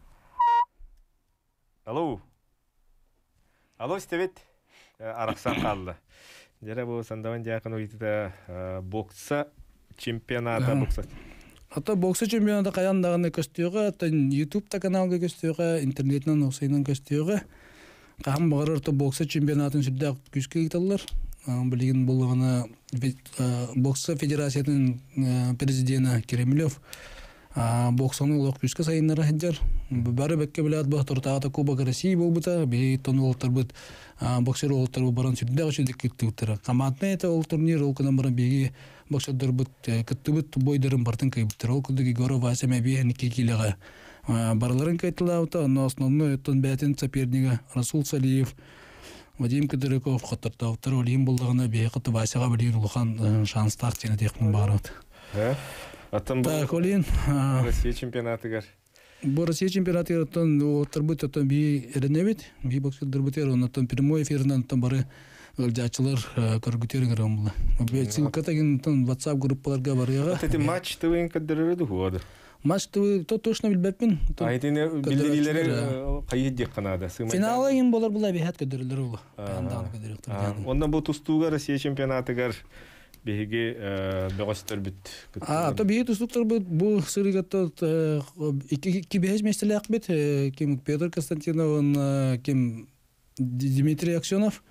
Алло. Алло, Стевет. Араксан қалды. Жара бұл сандаван жақын өйтіді бокса чемпионата бокса. Ата бокса чемпионата қаяндағыны көстеуға, YouTube-та каналға көстеуға, интернетінен оқсайынан көстеуға. Қағым бағар орта бокса чемпионатын сүрді күшке кеталар. Білген болғаны бокса федерациятын президенті Кремлев боксаны олық күшке сайынлары хеджер. Бары бәкке біләд бұл тұртағата Кубок России бол бұта, бей тоны олықтар бұд боксер олықтар бұл баран сүрді ғашыдық кетті бұттары. Қаматына еті ол турнир ол күнен баран бейге боксердар бұд күтті бұд бойдарын бартын кай бұттар. Ол күнді Георов Васяме бейхені кекеліға бараларын кайтыла бұта. Но основной өттін бәтін сопернигі Расул Салиев, Вадим Кадырыков қаттыртауыттар олейін болдағына бей қытты Васяға білейін ұлыған шанстақ тені текмін бар бұд. Так, олейін Россия чемпионаты гар. Бұл Россия чемпионаты оттан отырбыт оттан бей әрінебет, бей боксердар бұтер, оттан прямой эфирінен оттан бары ылжачылар көргітерін ғырам бұла. Сылкатагин оттан WhatsApp группаларға барыға. Әті матч тывын кәддірірді хуады? Матч тывы, то точно білбәппін. Айтыны білдерілері қайет дек қанады? Финалы ең болар бұла бейхат кәддірілері бұла. Ондан бұл тұстуға Россия чемпионаты гар беге бөгөстөр бүт. То беге тұстуқтар бұд, бұл сырығатты iki бейхес местелі ақ бет, кем Петр Константинов, кем Дмитрий Аксенов.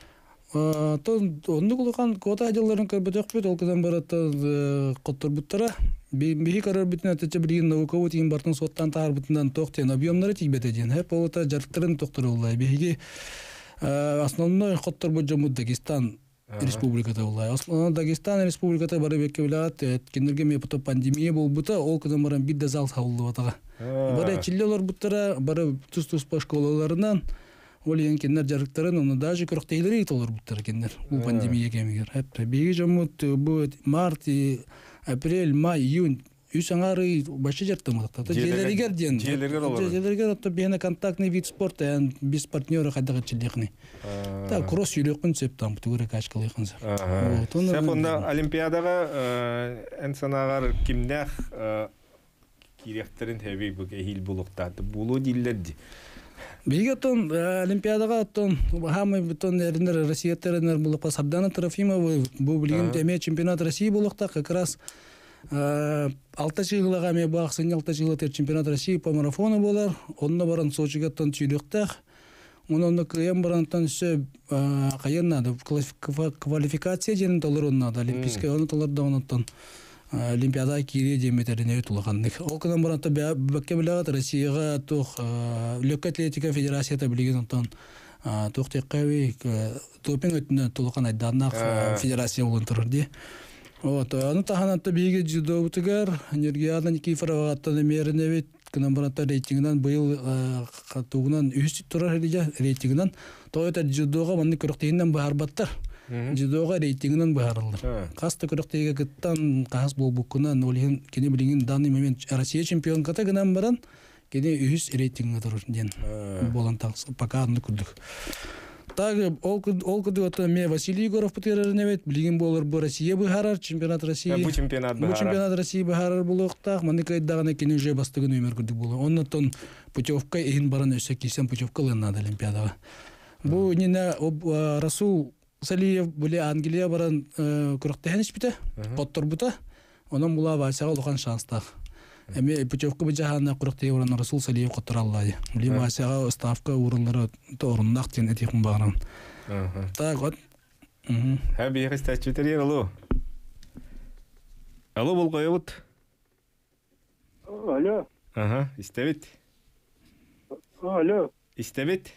Онды құлыған кота адиларын көрбет өқ бет, ол кызан баратты қоттыр бұттара. Беге қарар бүтін әтече білген науковы тейін бартын соттан тағар бүтінден тоқтен объемлары тейбет әден. Әп олыта жарықтарын тоқтыры олай. Беге основной қоттыр бұд жамуд Дагестан республиката олай. Основной Дагестан республиката бары бекке білағат, кендерге мепіті пандемия бол бұта, ол кызан баран бір зал сауылды батаға. Бары чилле олар бұттара, бары тұс-тұс школаларынан ол ең кендер жарықтарын, оны даже көріктейлері ет олар бұттар кендер. Бұл пандемия кемегер. Беге жамуд бұл март, апрель, май, июнь, үш аңары башы жарты мұдықтады. Желергер ден. Желергер олар. Желергер отты бейіне контактный вид спорта, без партнера қайдағы чілдеқіне. Кросс үйлекпін сөптан бұты көрек ашқалы еқінзі. Сәп онда Олимпиадаға әнсанағар кімдәқ керектерін тәбей бүге хил бұлықтады. Бұлу дейлерді. Беге оттон Олимпиадаға оттон хамы бұттон әріндер Россия тәрінер бұлыққа Сардана Трофимова бұл білген әме чемпионат России бұлықта как раз 6 жылыға ме бақсын 6 жылы чемпионат России по марафону болар. Онына баран Сочиға оттон түйректақ. Онына күйен барантан үсі қайын нады квалификация жерін толыр оннады. Олимпийская оны толырда онаттан Олимпиада кире деметеріне өтіліғандық. Ол күнен баранта бәкке білағат Россияға тоқ легкая атлетика федерацията білеген онтан тоқ текқави допинг өтінен толыған айданнақ федерация болын тұрырды. Аны таханатта бейге жүдо бұтығар, Нергиядан Никифорова аттаны меріне бет, күнен баранта рейтингінен бұйыл туғынан үйсі тұрар рейтингінен, тоғыта жүдоға манны көріктейінен бұхар баттар. Жүдоға рейтингінен бұхарылыр. Қасты көріктейге күттан қағыз бол бұқынан, олеген кені білген данный момент Россия чемпион қата күнен баран, кені үйс рейтингіні тұрыр ден болан тағыз, пока адынды күрдік. Так, ол кыдыгата ме Василий Егоров пытырарынебет, билген болар бу Россия быхарар, чемпионат России. Бу чемпионат России быхарар булуктак, маны кайдагана кене уже бастыгын өмөр күрдүк болу. Оннотон путевка эйин баран өсө кисен путевка лынады Олимпиадага. Бу нене Расул Салиев буле Англия баран курактаханыс бите, коттор бута. Онон була Васяга улган шанстак. Эми путевка быжахана курактагы баран Расул Салиев коттор аллады. Буле Васяга ставка урынлары торуннак тен этикин багаран. Так вот. Хаби хистачутери алло. Алло булгайбыт. Алло. Истебит. Алло. Истебит.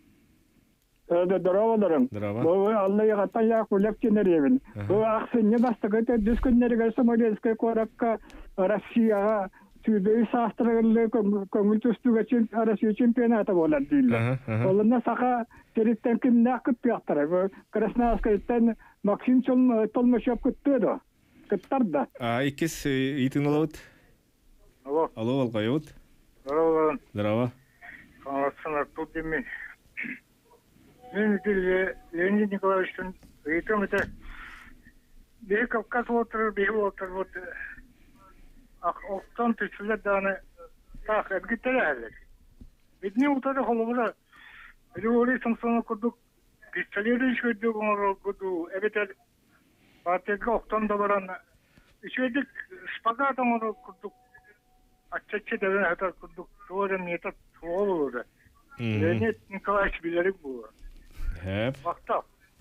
Дорогодарым. Бу Аллага катая коллективнеребин. Бу аксыны бастыгыта дүскүннерге Смоленская коракка Россияга Türbeyi sahtıralı komünistüge Rusya çempionatı болады deyildi. Olunda saka teritten kim ne akıp yaptırır. Krasnoyarsk'tan Maksim Tolmaşov küttüydü. Küttardı. İkisi itin olavut. Alo. Alo, olgayut. Здорово. Здорово. Александр, тут демен. Мен Леонид Николаевичтің айтам это бе Кавказ отыр, бе отыр вот. Оқтан түшілер даны тақ әбгеттері әлер. Бетіне ұтады қолығыра. Әлі орай сыңсаны күрдік. Пистолері үшкөйді ғыңыры күрді. Әбетер партияға оқтан да баран. Үшкөйдік шпага атаңыры күрдік. Атчатчы дәвен әтар күрдік. Туарым нетар туғал олырды. Леонид Николаевич білерік бұл. Мақтал.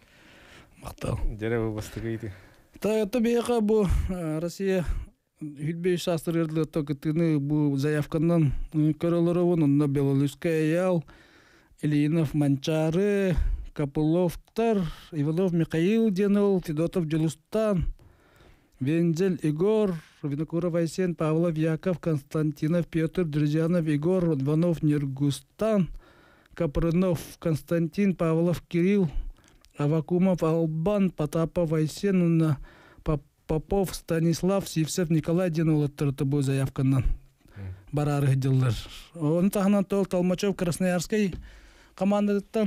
Мақтал. Жәрі бұл бастығы еді. Та бейқа бұл Россия Хитбей шастырырлы токытыны бу заявкандан көрөлөрөбүн, онда Белорусская ял, Ильинов Манчары, Копыловтар, Иванов Михаил Денол, Федотов Джелустан, Вензель Игор, Винокуров Айсен, Павлов Яков, Константинов Петр, Друзьянов Игор, Иванов Нергустан, Капрынов Константин, Павлов Кирилл, Авакумов Албан, Потапов Айсен, Попов, Станислав, Сивцев, Николай Денол оттырты бұл заявканнан барары хидилар. Оны тағынан Толмачев Красноярской командадыттан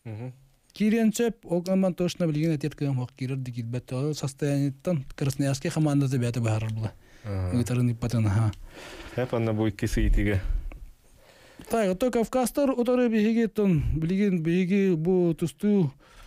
Киренцеп, ол команд точно білген әтеткіген хоқ кирерді келбәтті. Ол состояниеттан Красноярской командады бәті бағарыр бұла. Үгітарын иппатына. Хәп анна бұл иккесі итіге. Так, то Кавказтар отары бейге тон білген бейге бұл тұсту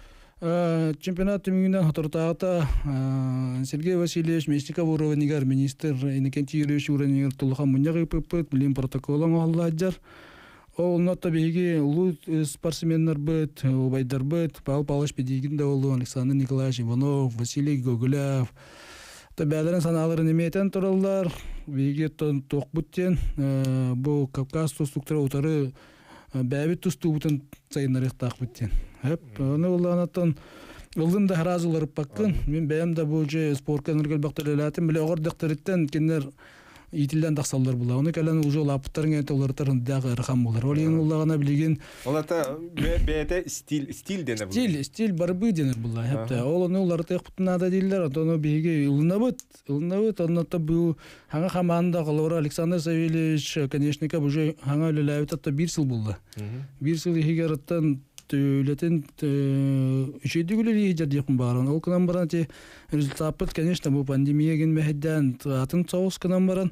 чемпионат меңнен хатыртагыта Сергей Васильевич Мечников уровнигар министр Иннокентий Юрьевич уровнигар тулхан муньягы пыппыт билим протоколын алладжар. Ол нота беги улуу спортсменнер быт, байдар быт, Павел Павлович Педигин да болду, Александр Николаевич Иванов, Василий Гогулев. Табяларын саналарын эметен тураллар. Беги ток буттен бу Кавказ тустуктары утары бәбит тустубутын сайынарык так буттен. Hep onu olanattan ıldım da harazılarıp bakın. Men benim de bu je sport kanırgel bakteriyelatim bile oğur daktaritten kinler itilden daqsallar bula. Onu kalen ucu lapıtların entoları tarın dağı rıqam bolar. Ol yen ullağına bilgin. Olata beyete stil denir bula. Stil barbı denir bula. Hep de. Onu uları teq putunada deyiller. Onu beyge ılına bıt. Onata bu hanga xamanda qalora Alexander Savelevich Konechnikov уже hanga ölelevit hatta bir sil buldu. Bir sil higerattan Тületen üçüdügüleri jadıyım baran. Ol kanam baran te результат, конечно, bu pandemiya gen mehden atın çoğus kanam baran.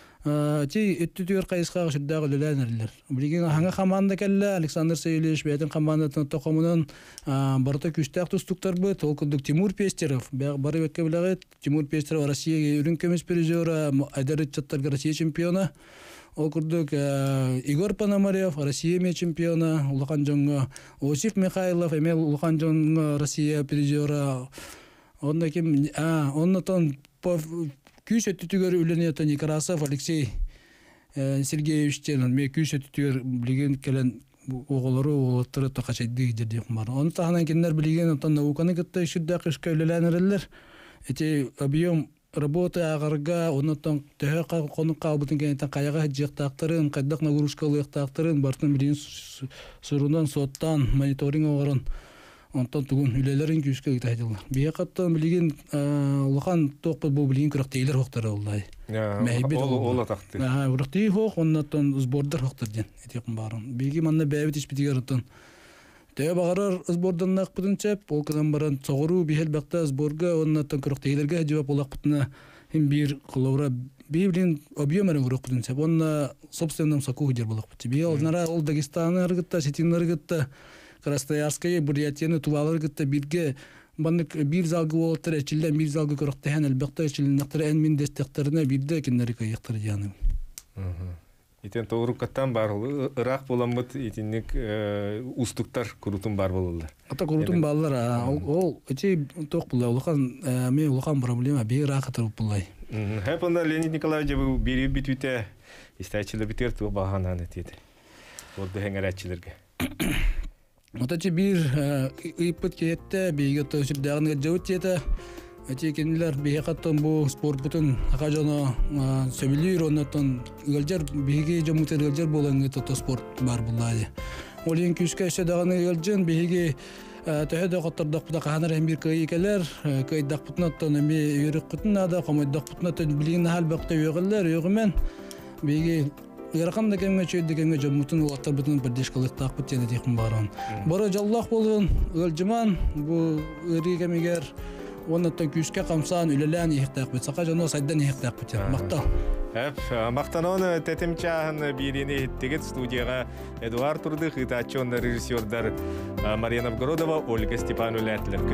Te ettütür qayısqa şiddağı lölenerler. Bilgin hanga komanda kelle Alexander Savelevich beyten komandanın toqomunun barta küstaq tustuklar bu tolkuduk Timur Pesterov. Bari vekke bilaget Timur Pesterov Rossiyaga ürün kömüs prizora, Aydarit çattarga Rossiya çempionu. Окурдук Игорь Пономарев, Россия чемпиона, Улаханжон Осип Михайлов, Эмел Улаханжон Россия призера. Онда ким, оннотон күйс өттүгөр үленетен Некрасов Алексей Сергеевичтен, ме күйс өттүгөр билген келен оголору олоттыры токачайды жерде бар. Оны таханан киндер билген онтан науканы кытта шүддө кышка үленелер. Эти объем работы ағарға, оннан төһө қонық қалбытын кенеттен қаяға жақтақтырын, қайдақ нагрузкалы жақтақтырын, бартын білген сұрынан, соттан, мониторинг оғырын, онтан түгін үлелерін күйіске ұйтайдылар. Бейе қаттан білген ұлған тоқпы бұл білген күрақтейлер хоқтары олай. Ол атақты. Күрақтей хоқ, оннан сбордар хоқтар ден, етеқін барын. Бейге манна бәйбет ішпетігер оттан Тәе бағарар сбордан нақпытын чәп, ол кынан баран соғыру бихел бақта сборга, оннаттан күріқтейлерге жауап олақ бұтына бір қылаура бейбілін объемарын күріқ бұтын чәп. Онна собственным соку жер болақ бұты. Бейел нара ол Дагестаны арғытта, Сетин арғытта, Красноярская, Бурятияны, Тувал арғытта бірге баннык бир залгы олтыр, әчілден бир залгы күріқтейін әлбәқта әчілін нақтыры ән мен дестектеріне бірді кеннері көйектір жаным. Итен тоғырықаттан бар олы, ұрақ боламыд итінік ұстықтар күрітін бар болылар. Ата күрітін балылар, ол өте тоқ бұлай, мен ұлған проблема, бей ұрақ атырып бұлай. Хәп онда Леонид Николаевич бұл бері бітуіте істәчілі бітер туы бағанан етеді. Олды хәңер әтчілерге. Ата бір ұйпыт кейетті, бейге өсірдіғынға жауыт еді. Әте кенілер бейге қаттан бұл спорт бұтын аға жана сөбілер, оннаттан ғылжар, бейге жамытыр ғылжар болан ғыты спорт бар бұлайды. Ол ең күшке әшедіғаны ғылжын, бейге тәхеді қоттардақ бұта қағанар әмбір көй екелер, көйдақ бұтынаттан әме үйрік құтын ада, қомайдақ бұтынаттан білігін әл бақты өғілер, өғімен бейге Ярқан да кемге чөйді кемге жамытын олаттар бұтын бірдеш қылықтақ бұт ені дейхін баруын. Бары жаллақ болуын, ғылжыман, бұл үрі кемегер, оннаттан күшке қамсан, үлелән ехтақ бұт, сақа жаны сайдан ехтақ бұт. Мақтал. Мақтан оны тәтім чағын біріне еттігіт студияға Эдуард Турдых, итачон режиссердар Мария Новгородова, Ольга Степановна Ләтлер.